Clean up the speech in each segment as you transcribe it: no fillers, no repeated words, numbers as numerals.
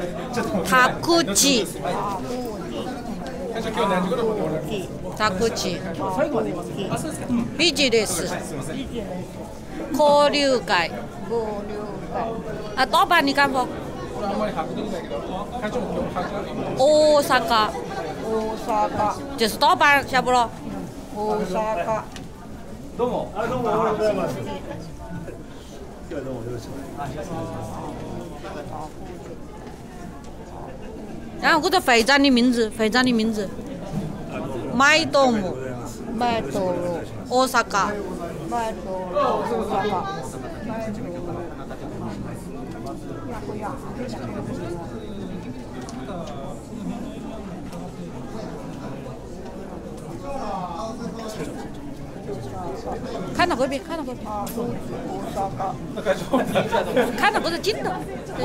タクチ。タクチ。ビジネス。交流会。あ、多半你干不？大阪。就是多半，晓不咯？ 大阪。どうも。どうも、おはようございます。今日はどうもよろしくお願いします。 然后我的会长的名字，会长的名字，麦多姆，麦多鲁，大阪，麦多鲁，大阪。看到这边，看到这边。看到这个镜头。对。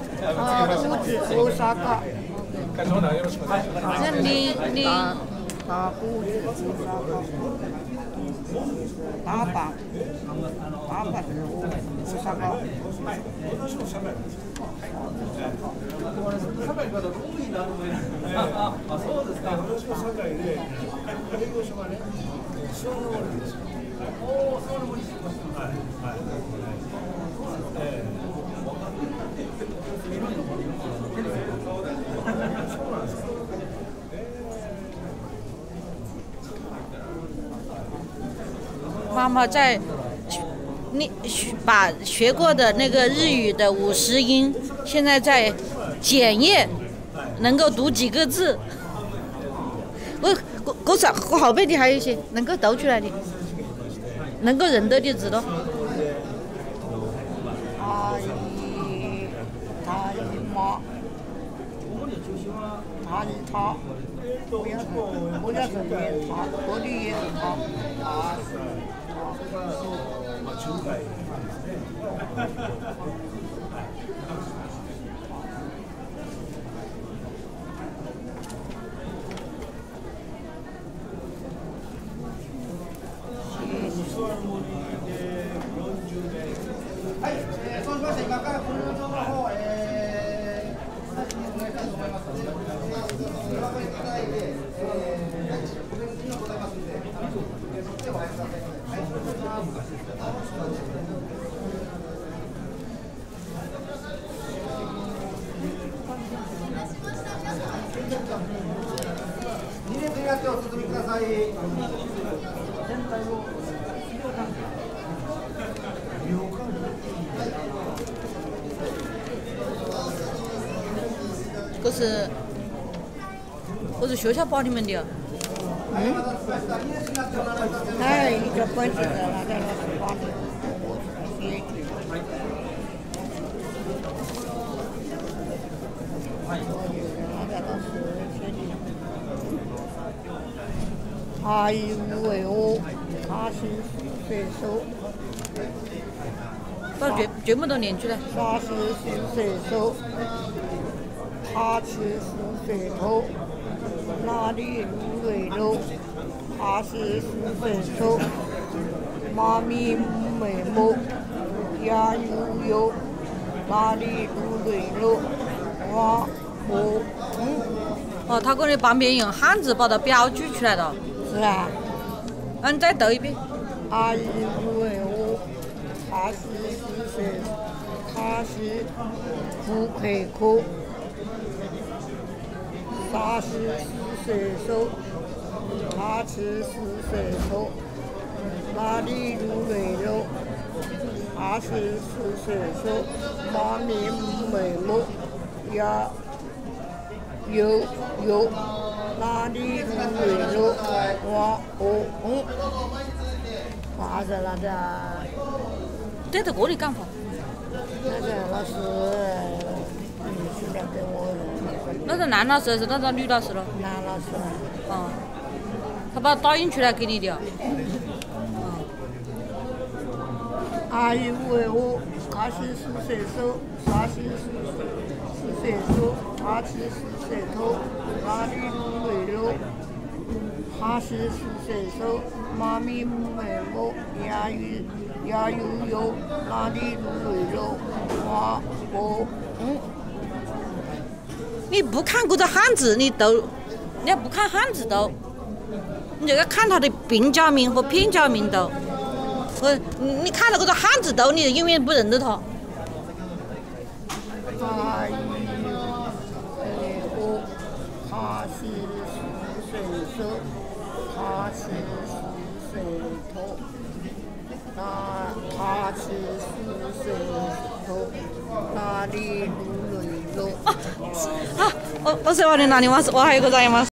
那你。大阪。妈妈在把学过的那个日语的50音，现在在检验能够读几个字。我后背的还有一些能够读出来的，能够认得的字咯。そうしました。今からこの情報を2列になってお進みください。这是学校包你们的。 哎，一个本子的那个老师包的，他以无为我，他是水手。 把全部都念出来。 他是水手，他是水头。哪里芦苇肉，他是水手，妈咪美目，鸭油油，哪里芦苇肉，我哦，他可能旁边用汉字把它标注出来了。 是啊。 你再读一遍。 阿姨芦苇我，他是水，他是不愧口，他是水手，他吃水手，哪里芦苇肉，他是水手，妈咪美目，鸭有，哪里芦苇肉，话在那的。 对着这里讲话。 那个老师，训练给我。 那个男老师还是那个女老师咯？ 男老师。 哦，他把打印出来给你的。 阿姨为我，他是水手，他是水手，他是水头，哪里芦苇肉？他是水手，妈咪美目，鸭油，哪里芦苇肉？我。 你不看这个汉字，你要不看汉字都，你就要看它的平假名和片假名都。你看到这个汉字都，你永远不认得它。 哎呦，我他是水手，他是水头，他是水头，哪里路雷路？ 我说完了，那里我还有个啥样吗？